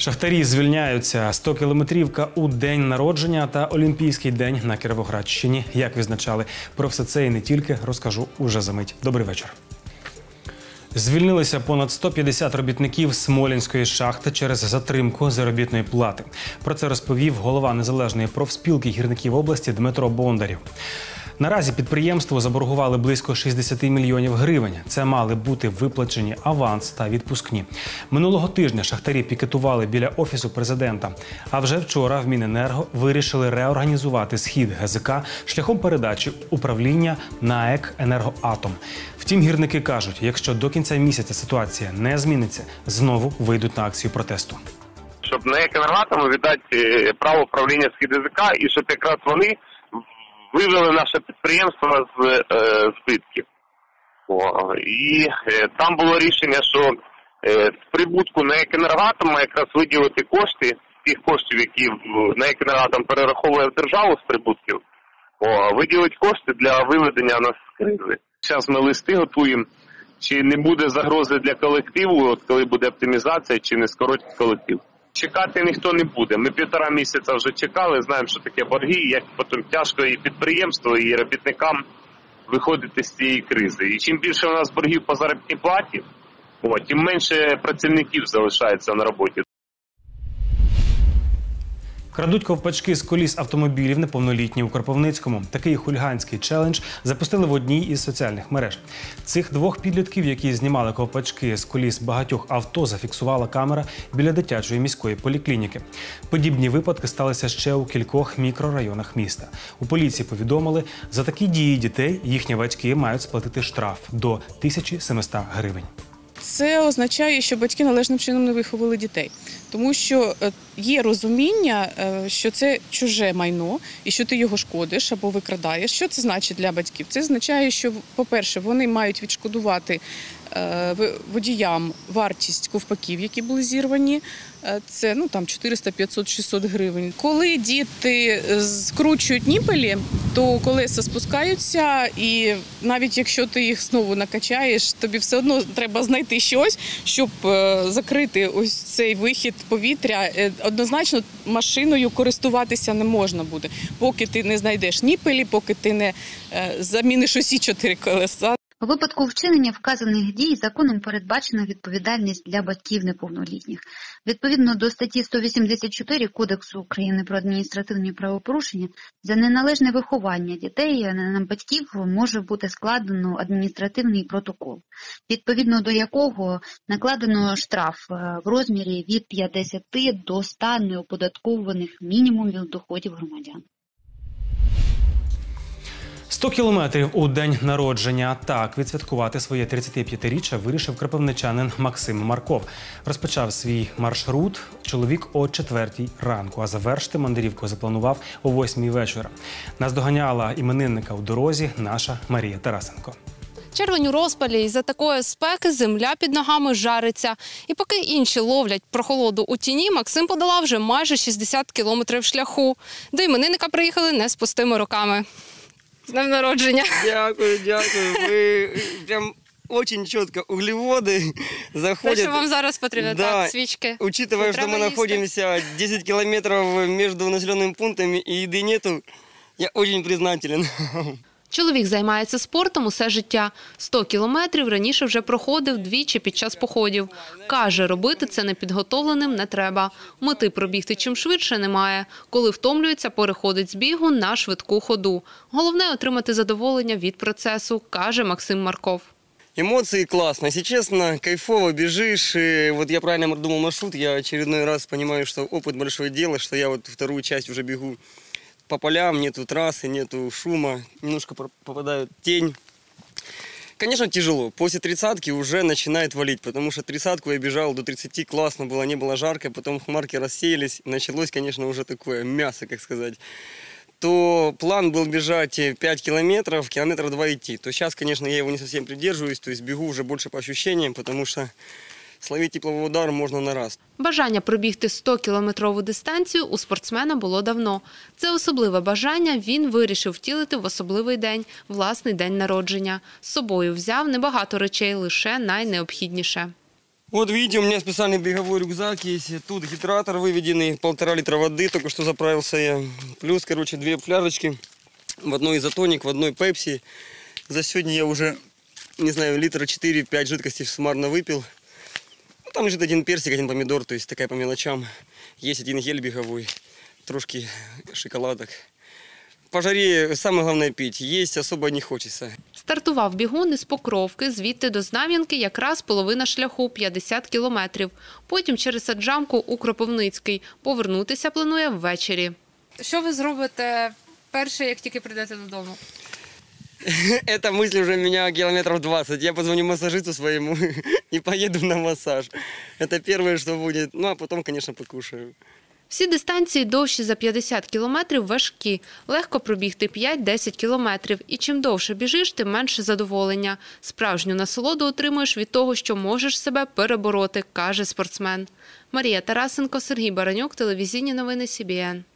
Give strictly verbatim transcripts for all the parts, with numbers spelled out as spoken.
Шахтарі звільняються. сто-кілометрівка у день народження та Олімпійський день на Кіровоградщині. Як відзначали? Про все це і не тільки розкажу уже за мить. Добрий вечір. Звільнилися понад сто п'ятдесят робітників Смолінської шахти через затримку заробітної плати. Про це розповів голова Незалежної профспілки гірників області Дмитро Бондарів. Наразі підприємству заборгували близько шістдесят мільйонів гривень. Це мали бути виплачені аванс та відпускні. Минулого тижня шахтарі пікетували біля Офісу президента. А вже вчора в Міненерго вирішили реорганізувати схід ГЗК шляхом передачі управління на АЕК «Енергоатом». Втім, гірники кажуть, якщо до кінця місяця ситуація не зміниться, знову вийдуть на акцію протесту. Щоб на АЕК «Енергоатому» віддати право управління схід ГЗК і щоб якраз вони вивели наше підприємство з е, збитків. О, і е, там було рішення, що е, з прибутку на АЕК «Енергоатом» якраз виділити кошти, тих коштів, які на АЕК «Енергоатом» перераховує в державу з прибутків, о, виділити кошти для виведення нас з кризи. Зараз ми листи готуємо, чи не буде загрози для колективу, от коли буде оптимізація, чи не скоротить колектив. Чекати ніхто не буде. Ми півтора місяця вже чекали, знаємо, що таке борги, як потім тяжко і підприємству, і робітникам виходити з цієї кризи. І чим більше у нас боргів по заробітній платі, о, тим менше працівників залишається на роботі. Крадуть ковпачки з коліс автомобілів неповнолітні у Кропивницькому. Такий хуліганський челендж запустили в одній із соціальних мереж. Цих двох підлітків, які знімали ковпачки з коліс багатьох авто, зафіксувала камера біля дитячої міської поліклініки. Подібні випадки сталися ще у кількох мікрорайонах міста. У поліції повідомили, за такі дії дітей їхні батьки мають сплатити штраф до тисячі сімсот гривень. Це означає, що батьки належним чином не виховали дітей. Тому що є розуміння, що це чуже майно і що ти його шкодиш або викрадаєш. Що це значить для батьків? Це означає, що, по-перше, вони мають відшкодувати водіям вартість ковпаків, які були зірвані. Це ну, там чотириста, п'ятсот, шістсот гривень. Коли діти скручують ніпелі, то колеса спускаються, і навіть якщо ти їх знову накачаєш, тобі все одно треба знайти щось, щоб закрити ось цей вихід повітря. Однозначно машиною користуватися не можна буде, поки ти не знайдеш ніпелі, поки ти не заміниш усі чотири колеса. У випадку вчинення вказаних дій законом передбачена відповідальність для батьків неповнолітніх. Відповідно до статті сто вісімдесят чотири Кодексу України про адміністративні правопорушення, за неналежне виховання дітей на батьків може бути складено адміністративний протокол, відповідно до якого накладено штраф в розмірі від п'ятдесяти до ста неоподаткованих мінімумів доходів громадян. сто кілометрів у день народження. Так відсвяткувати своє тридцятип'ятиріччя вирішив кропивничанин Максим Марков. Розпочав свій маршрут чоловік о четвертій ранку, а завершити мандрівку запланував о восьмій вечора. Наздоганяла іменинника у дорозі наша Марія Тарасенко. Червень у розпалі, і за такої спеки земля під ногами жариться. І поки інші ловлять прохолоду у тіні, Максим подолав вже майже шістдесят кілометрів шляху. До іменинника приїхали не з пустими руками. З днем народження. Дякую, дякую. Ви прям дуже чітко углеводи заходять. Те, що вам зараз потрібно, да. Так, свічки. Учитывая, що ми знаходимося десять кілометрів між населеними пунктами і їди нету, я дуже признателен. Чоловік займається спортом усе життя. сто кілометрів раніше вже проходив двічі під час походів. Каже, робити це непідготовленим не треба. Мети пробігти чим швидше немає. Коли втомлюється, переходить з бігу на швидку ходу. Головне – отримати задоволення від процесу, каже Максим Марков. Эмоции классно. Если честно, кайфово бежишь. И вот я правильно думал маршрут, я очередной раз понимаю, что опыт большое дело, что я вот вторую часть уже бегу по полям, нету трассы, нету шума, немножко попадает тень. Конечно, тяжело. После тридцатки уже начинает валить, потому что тридцатку я бежал до тридцати, классно было, не было жарко, потом хмарки рассеялись, началось, конечно, уже такое мясо, как сказать. То план был бежать пять километров, километра два идти. То сейчас, конечно, я его не совсем придерживаюсь, то есть бегу уже больше по ощущениям, потому что словити тепловий удар можна на раз. Бажання пробігти сто-кілометрову дистанцію у спортсмена було давно. Це особливе бажання він вирішив втілити в особливий день – власний день народження. З собою взяв небагато речей, лише найнеобхідніше. Вот видите, у меня специальный беговой рюкзак есть. Тут гидратор выведенный, полтора литра воды, только что заправился я. Плюс, короче, две фляжечки. В одной изотоник, в одной пепси. За сегодня я уже, не знаю, литра четыре-пять жидкости суммарно выпил. Ну, там лежит один персик, один помидор, то есть такая по мелочам. Есть один гель беговой, трошки шоколадок. По жаре самое главное пить, есть особо не хочется. Стартував бігун із Покровки, звідти до Знам'янки якраз половина шляху – п'ятдесят кілометрів. Потім через Саджамку у Кропивницький. Повернутися планує ввечері. Що ви зробите перше, як тільки прийдете додому? Эта мысль уже меня километров двадцать. Я позвоню массажисту своему и поеду на массаж. Это первое, что будет. Ну, а потом, конечно, покушаю. Всі дистанції довші за п'ятдесят кілометрів важкі. Легко пробігти п'ять-десять кілометрів. І чим довше біжиш, тим менше задоволення. Справжню насолоду отримуєш від того, що можеш себе перебороти, каже спортсмен. Марія Тарасенко, Сергій Баранюк, телевізійні новини Сі Бі Ен.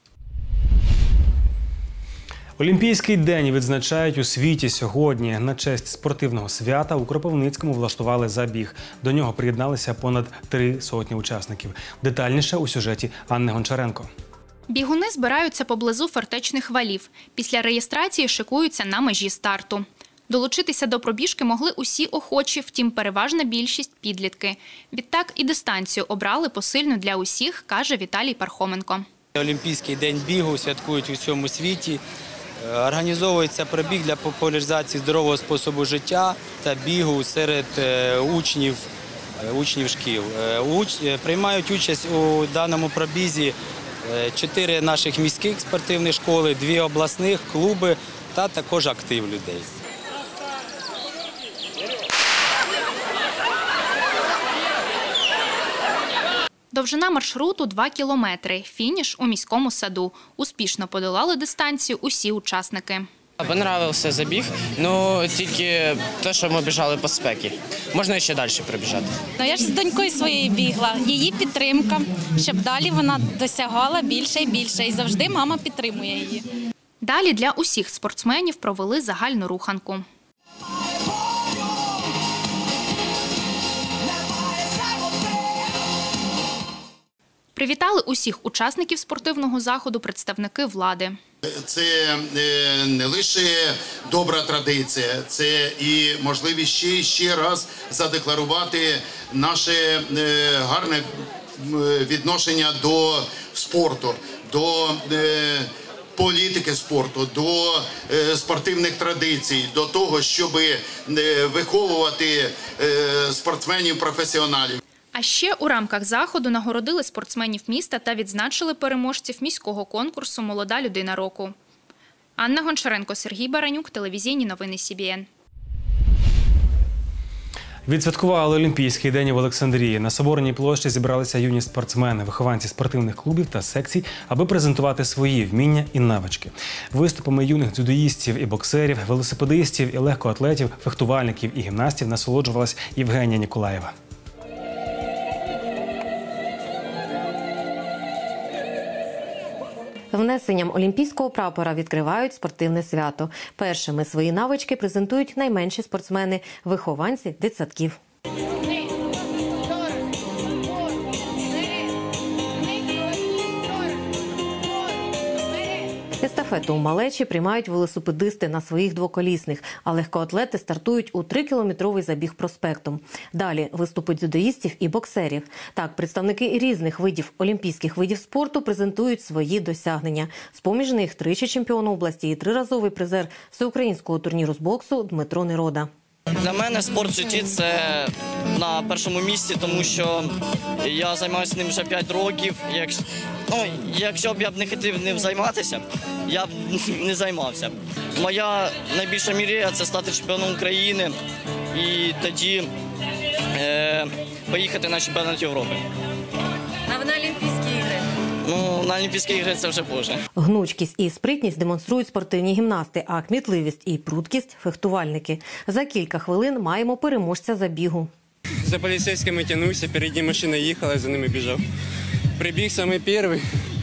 Олімпійський день відзначають у світі сьогодні. На честь спортивного свята у Кропивницькому влаштували забіг. До нього приєдналися понад три сотні учасників. Детальніше у сюжеті Анни Гончаренко. Бігуни збираються поблизу фортечних валів. Після реєстрації шикуються на межі старту. Долучитися до пробіжки могли усі охочі, втім переважна більшість – підлітки. Відтак і дистанцію обрали посильну для усіх, каже Віталій Пархоменко. Олімпійський день бігу святкують у всьому світі. Організовується пробіг для популяризації здорового способу життя та бігу серед учнів, учнів шкіл. Приймають участь у даному пробізі чотири наших міських спортивних школи, дві обласних, клуби та також актив людей. Довжина маршруту – два кілометри. Фініш у міському саду. Успішно подолали дистанцію усі учасники. Понравився забіг, але тільки те, що ми біжали по спекі. Можна ще далі прибіжати. Я ж з донькою своєю бігла. Її підтримка, щоб далі вона досягала більше і більше. І завжди мама підтримує її. Далі для усіх спортсменів провели загальну руханку. Привітали усіх учасників спортивного заходу представники влади. Це не лише добра традиція, це і можливість ще і ще раз задекларувати наше гарне відношення до спорту, до політики спорту, до спортивних традицій, до того, щоб виховувати спортсменів-професіоналів. А ще у рамках заходу нагородили спортсменів міста та відзначили переможців міського конкурсу «Молода людина року». Анна Гончаренко, Сергій Баранюк, телевізійні новини Сі Бі Ен. Відсвяткували Олімпійський день в Олександрії. На Соборній площі зібралися юні спортсмени, вихованці спортивних клубів та секцій, аби презентувати свої вміння і навички. Виступами юних дзюдоїстів і боксерів, велосипедистів і легкоатлетів, фехтувальників і гімнастів насолоджувалась Євгенія Ніколаєва. Внесенням олімпійського прапора відкривають спортивне свято. Першими свої навички презентують найменші спортсмени – вихованці дитсадків. Естафету у малечі приймають велосипедисти на своїх двоколісних, а легкоатлети стартують у трикілометровий забіг проспектом. Далі виступи дзюдоїстів і боксерів. Так, представники різних видів олімпійських видів спорту презентують свої досягнення. З-поміж них тричі чемпіон області і триразовий призер всеукраїнського турніру з боксу Дмитро Нерода. Для мене спорт в житті – це на першому місці, тому що я займаюся ним вже п'ять років. Якщо, ну, якщо б я б не хотів ним займатися, я б не займався. Моя найбільша мрія – це стати чемпіоном України і тоді е, поїхати на чемпіонат Європи. А на Олімпійські ігри? Ну, на Олімпійські ігри це вже позже. Гнучкість і спритність демонструють спортивні гімнасти, а кмітливість і пруткість – фехтувальники. За кілька хвилин маємо переможця забігу. За поліцейськими тягнувся, переді машина їхала, за ними біжав. Прибіг самий перший,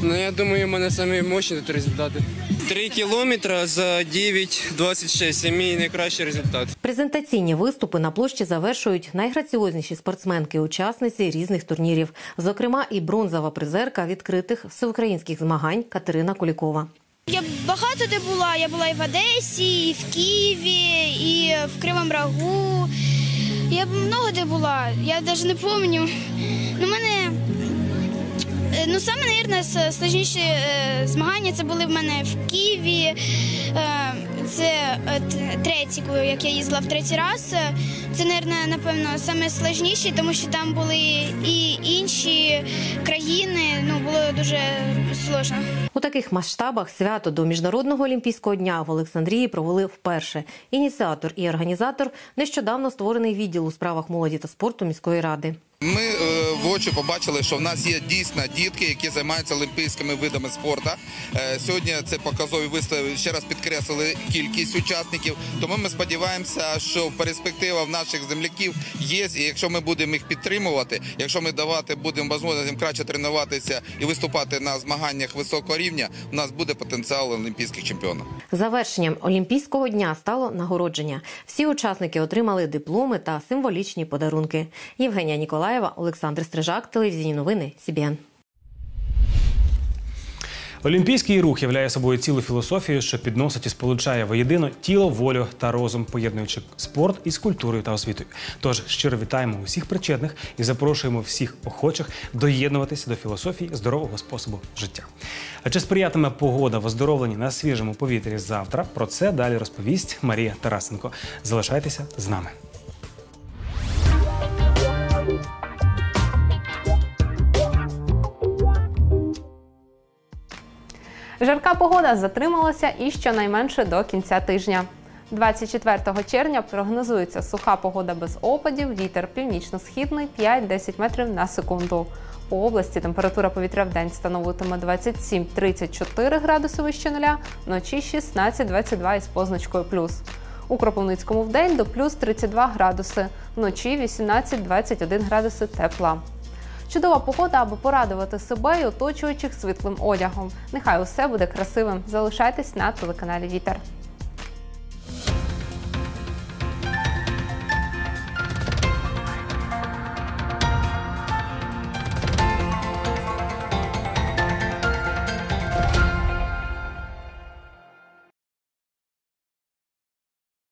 Ну, я думаю, у мене самі мощні тут результати. Три кілометри за дев'ять двадцять шість – це мій найкращий результат. Презентаційні виступи на площі завершують найграціозніші спортсменки-учасниці різних турнірів. Зокрема, і бронзова призерка відкритих всеукраїнських змагань Катерина Кулікова. Я багато де була. Я була і в Одесі, і в Києві, і в Кривому Рогу. Я багато де була. Я навіть не пам'ятаю. Ну, мене... Ну, саме, мабуть, складніші змагання це були в мене в Києві. Це треті, як я їздила в третій раз. Це, мабуть, напевно, саме складніші, тому що там були і інші країни. Ну, було дуже складно. У таких масштабах свято до Міжнародного олімпійського дня в Олександрії провели вперше. Ініціатор і організатор – нещодавно створений відділ у справах молоді та спорту міської ради. Ми е, в очі побачили, що в нас є дійсно дітки, які займаються олімпійськими видами спорту. Е, сьогодні це показові вистави, ще раз підкреслили кількість учасників. Тому ми сподіваємося, що перспектива в наших земляків є. І якщо ми будемо їх підтримувати, якщо ми давати будемо можливість їм краще тренуватися і виступати на змаганнях високого рівня, у нас буде потенціал олімпійських чемпіонів. Завершенням Олімпійського дня стало нагородження. Всі учасники отримали дипломи та символічні подарунки. Євгенія Ніколаєва, Олександр Стрижак, телевізійні новини, Сі Бі Ен. Олімпійський рух являє собою цілу філософію, що підносить і сполучає воєдино тіло, волю та розум, поєднуючи спорт із культурою та освітою. Тож щиро вітаємо усіх причетних і запрошуємо всіх охочих доєднуватися до філософії здорового способу життя. А чи сприятиме погода в оздоровленні на свіжому повітрі завтра? Про це далі розповість Марія Тарасенко. Залишайтеся з нами. Жарка погода затрималася і щонайменше до кінця тижня. двадцять четвертого червня прогнозується суха погода без опадів, вітер північно-східний п'ять-десять метрів на секунду. По області температура повітря в день становитиме двадцять сім - тридцять чотири градуси вище нуля, вночі шістнадцять - двадцять два із позначкою плюс. У Кропивницькому вдень до плюс тридцять два градуси, вночі вісімнадцять - двадцять один градуси тепла. Чудова погода, аби порадувати себе і оточуючих світлим одягом. Нехай усе буде красивим. Залишайтесь на телеканалі Вітер.